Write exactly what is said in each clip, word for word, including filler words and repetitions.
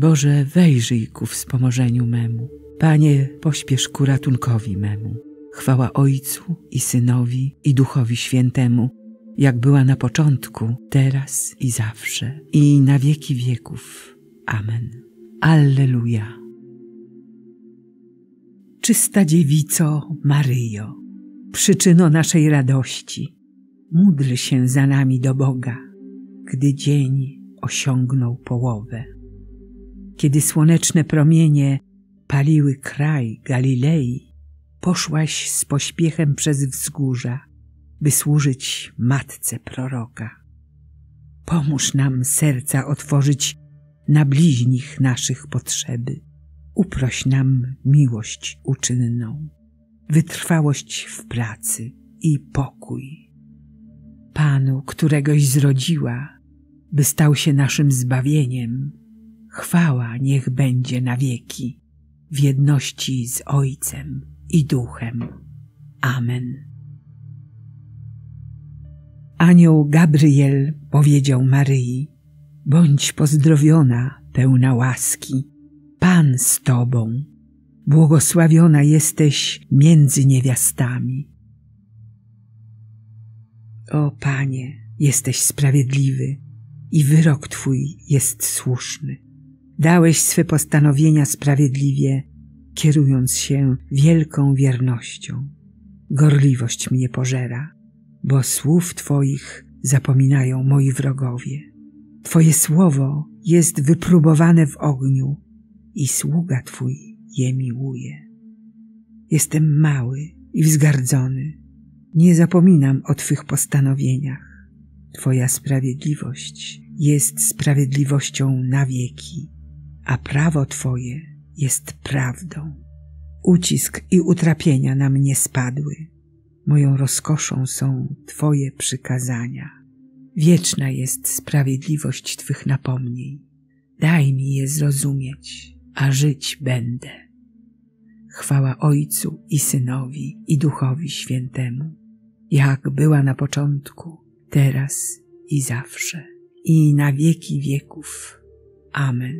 Boże, wejrzyj ku wspomożeniu memu. Panie, pośpiesz ku ratunkowi memu. Chwała Ojcu i Synowi i Duchowi Świętemu, jak była na początku, teraz i zawsze, i na wieki wieków. Amen. Alleluja. Czysta Dziewico Maryjo, przyczyno naszej radości, módl się za nami do Boga, gdy dzień osiągnął połowę. Kiedy słoneczne promienie paliły kraj Galilei, poszłaś z pośpiechem przez wzgórza, by służyć Matce Proroka. Pomóż nam serca otworzyć na bliźnich naszych potrzeby. Uproś nam miłość uczynną, wytrwałość w pracy i pokój. Panu, któregoś zrodziła, by stał się naszym zbawieniem, chwała niech będzie na wieki, w jedności z Ojcem i Duchem. Amen. Anioł Gabriel powiedział Maryi: bądź pozdrowiona, pełna łaski, Pan z Tobą, błogosławiona jesteś między niewiastami. O Panie, jesteś sprawiedliwy i wyrok Twój jest słuszny. Dałeś swe postanowienia sprawiedliwie, kierując się wielką wiernością. Gorliwość mnie pożera, bo słów Twoich zapominają moi wrogowie. Twoje słowo jest wypróbowane w ogniu i sługa Twój je miłuje. Jestem mały i wzgardzony. Nie zapominam o Twych postanowieniach. Twoja sprawiedliwość jest sprawiedliwością na wieki, a prawo Twoje jest prawdą. Ucisk i utrapienia na mnie spadły. Moją rozkoszą są Twoje przykazania. Wieczna jest sprawiedliwość Twych napomnień. Daj mi je zrozumieć, a żyć będę. Chwała Ojcu i Synowi i Duchowi Świętemu, jak była na początku, teraz i zawsze, i na wieki wieków. Amen.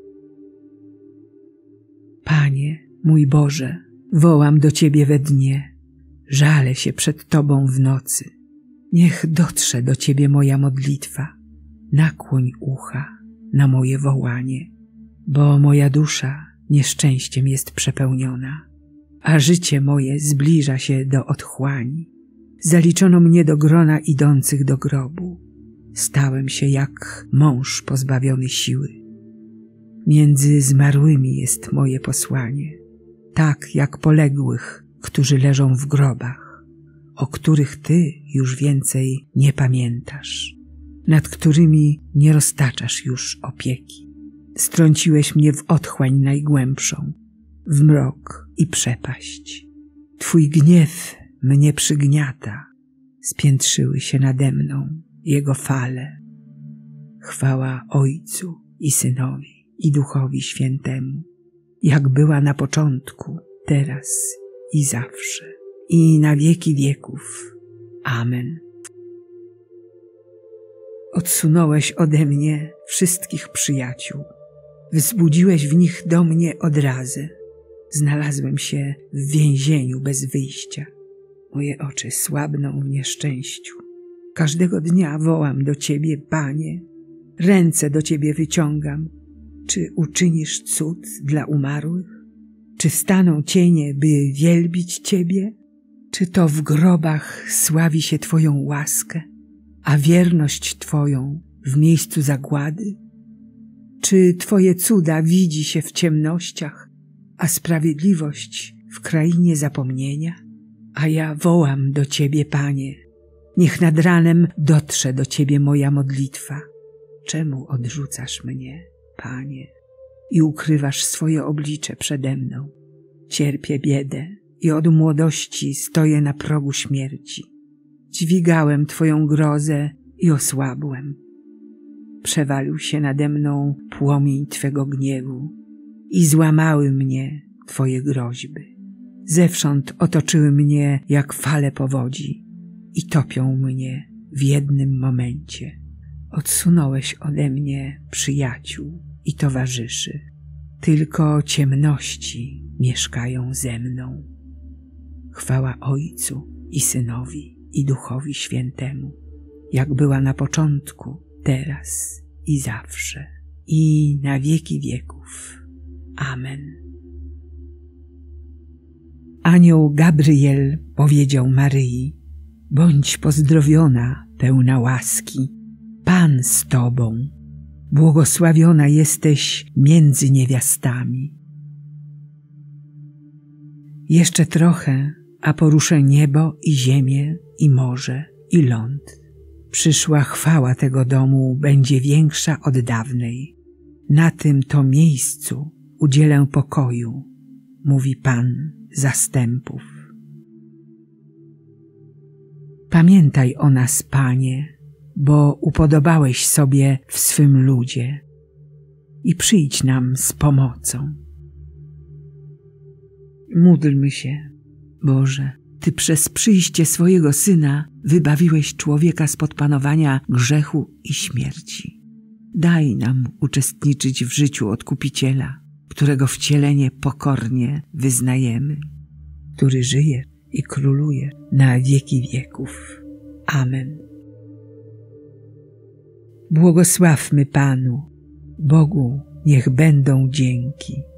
Panie, mój Boże, wołam do Ciebie we dnie, żalę się przed Tobą w nocy. Niech dotrze do Ciebie moja modlitwa, nakłoń ucha na moje wołanie, bo moja dusza nieszczęściem jest przepełniona, a życie moje zbliża się do otchłani. Zaliczono mnie do grona idących do grobu. Stałem się jak mąż pozbawiony siły. Między zmarłymi jest moje posłanie, tak jak poległych, którzy leżą w grobach, o których Ty już więcej nie pamiętasz, nad którymi nie roztaczasz już opieki. Strąciłeś mnie w otchłań najgłębszą, w mrok i przepaść. Twój gniew mnie przygniata, spiętrzyły się nade mną jego fale. Chwała Ojcu i Synowi i Duchowi Świętemu, jak była na początku, teraz i zawsze, i na wieki wieków. Amen. Odsunąłeś ode mnie wszystkich przyjaciół. Wzbudziłeś w nich do mnie odrazę. Znalazłem się w więzieniu bez wyjścia. Moje oczy słabną w nieszczęściu. Każdego dnia wołam do Ciebie, Panie. Ręce do Ciebie wyciągam. Czy uczynisz cud dla umarłych? Czy wstaną cienie, by wielbić Ciebie? Czy to w grobach sławi się Twoją łaskę, a wierność Twoją w miejscu zagłady? Czy Twoje cuda widzi się w ciemnościach, a sprawiedliwość w krainie zapomnienia? A ja wołam do Ciebie, Panie. Niech nad ranem dotrze do Ciebie moja modlitwa. Czemu odrzucasz mnie, Panie, i ukrywasz swoje oblicze przede mną? Cierpię biedę i od młodości stoję na progu śmierci. Dźwigałem Twoją grozę i osłabłem. Przewalił się nade mną płomień Twego gniewu i złamały mnie Twoje groźby. Zewsząd otoczyły mnie jak fale powodzi i topią mnie w jednym momencie. Odsunąłeś ode mnie przyjaciół i towarzyszy. Tylko ciemności mieszkają ze mną. Chwała Ojcu i Synowi i Duchowi Świętemu, jak była na początku, teraz i zawsze, i na wieki wieków. Amen. Anioł Gabriel powiedział Maryi: bądź pozdrowiona, pełna łaski, Pan z Tobą, błogosławiona jesteś między niewiastami. Jeszcze trochę, a poruszę niebo i ziemię, i morze, i ląd. Przyszła chwała tego domu będzie większa od dawnej. Na tym to miejscu udzielę pokoju, mówi Pan zastępów. Pamiętaj o nas, Panie, bo upodobałeś sobie w swym ludzie i przyjdź nam z pomocą. Módlmy się. Boże, Ty przez przyjście swojego Syna wybawiłeś człowieka spod panowania grzechu i śmierci. Daj nam uczestniczyć w życiu Odkupiciela, którego wcielenie pokornie wyznajemy, który żyje i króluje na wieki wieków. Amen. Błogosławmy Panu, Bogu niech będą dzięki.